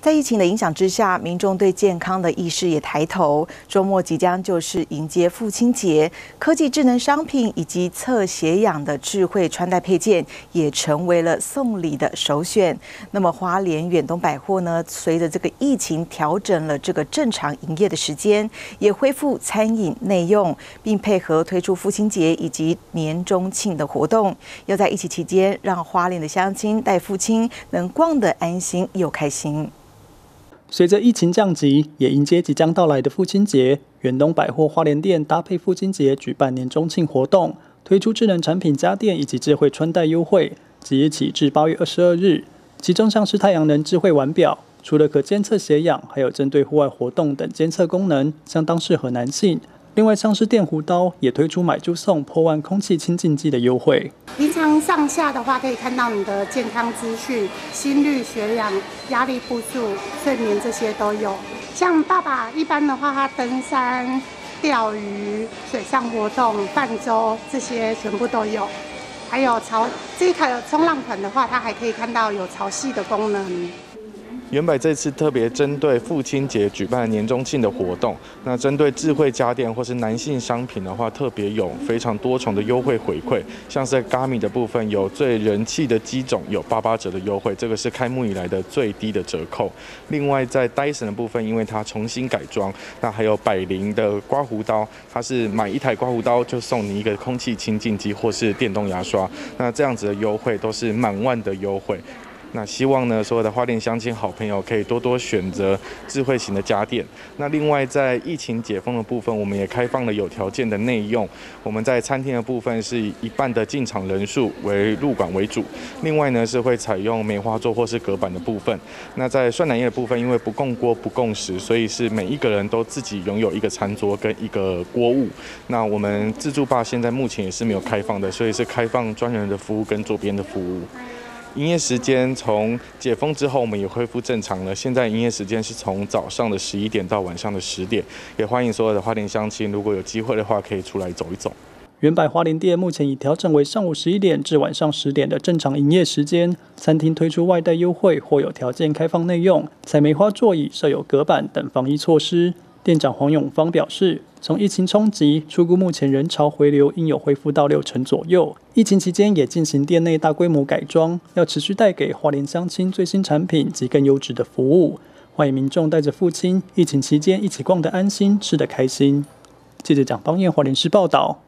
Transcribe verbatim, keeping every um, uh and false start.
在疫情的影响之下，民众对健康的意识也抬头。周末即将就是迎接父亲节，科技智能商品以及测血氧的智慧穿戴配件也成为了送礼的首选。那么花莲远东百货呢，随着这个疫情调整了这个正常营业的时间，也恢复餐饮内用，并配合推出父亲节以及年中庆的活动，要在疫情期间让花莲的乡亲带父亲能逛得安心又开心。 随着疫情降级，也迎接即将到来的父亲节，远东百货花莲店搭配父亲节举办年中庆活动，推出智能产品家电以及智慧穿戴优惠，即日起至八月二十二日。其中像是太阳能智慧腕表，除了可监测血氧，还有针对户外活动等监测功能，相当适合男性。另外像是电弧刀，也推出买就送破万空气清净机的优惠。 平常上下的话，可以看到你的健康资讯、心率、血氧、压力步数、睡眠这些都有。像爸爸一般的话，他登山、钓鱼、水上活动、泛舟这些全部都有。还有潮这一台冲浪款的话，它还可以看到有潮汐的功能。 远百这次特别针对父亲节举办年中庆的活动，那针对智慧家电或是男性商品的话，特别有非常多重的优惠回馈，像是在 Garmin 的部分有最人气的机种有八八折的优惠，这个是开幕以来的最低的折扣。另外在 Dyson 的部分，因为它重新改装，那还有百灵的刮胡刀，它是买一台刮胡刀就送你一个空气清净机或是电动牙刷，那这样子的优惠都是满万的优惠。那希望呢，所有的花莲乡亲好朋友可以多多选择智慧型的家电。那另外在疫情解封的部分，我们也开放了有条件的内用。我们在餐厅的部分是以一半的进场人数为入馆为主，另外呢是会采用梅花座或是隔板的部分。那在涮奶业的部分，因为不共锅不共食，所以是每一个人都自己拥有一个餐桌跟一个锅物。那我们自助吧现在目前也是没有开放的，所以是开放专人的服务跟桌边的服务。营业时间从解封之后，我们也恢复正常了。现在营业时间是从早上的十一点到晚上的十点，也欢迎所有的花莲乡亲，如果有机会的话，可以出来走一走。 远百花莲店目前已调整为上午十一点至晚上十点的正常营业时间，餐厅推出外带优惠或有条件开放内用，采梅花座椅，设有隔板等防疫措施。店长黄永芳表示，从疫情冲击，初估目前人潮回流应有恢复到六成左右。疫情期间也进行店内大规模改装，要持续带给花莲乡亲最新产品及更优质的服务。欢迎民众带着父亲，疫情期间一起逛得安心，吃得开心。记者蒋邦彦花莲市报道。